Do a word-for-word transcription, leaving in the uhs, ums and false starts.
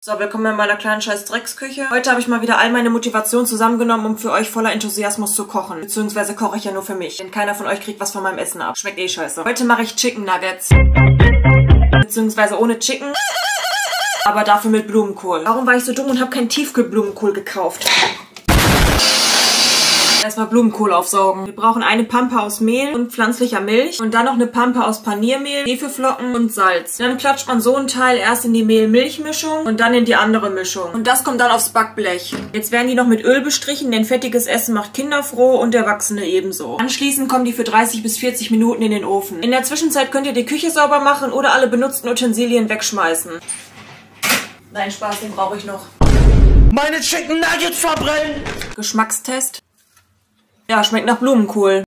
So, willkommen in meiner kleinen scheiß Drecksküche. Heute habe ich mal wieder all meine Motivation zusammengenommen, um für euch voller Enthusiasmus zu kochen. Beziehungsweise koche ich ja nur für mich, denn keiner von euch kriegt was von meinem Essen ab. Schmeckt eh scheiße. Heute mache ich Chicken Nuggets. Beziehungsweise ohne Chicken, aber dafür mit Blumenkohl. Warum war ich so dumm und habe keinen Tiefkühlblumenkohl gekauft? Erstmal Blumenkohl aufsaugen. Wir brauchen eine Pampe aus Mehl und pflanzlicher Milch und dann noch eine Pampe aus Paniermehl, Hefeflocken und Salz. Dann klatscht man so einen Teil erst in die Mehl-Milch-Mischung und dann in die andere Mischung. Und das kommt dann aufs Backblech. Jetzt werden die noch mit Öl bestrichen, denn fettiges Essen macht Kinder froh und Erwachsene ebenso. Anschließend kommen die für dreißig bis vierzig Minuten in den Ofen. In der Zwischenzeit könnt ihr die Küche sauber machen oder alle benutzten Utensilien wegschmeißen. Nein, Spaß, den brauche ich noch. Meine Chicken Nuggets verbrennen! Geschmackstest. Ja, schmeckt nach Blumenkohl.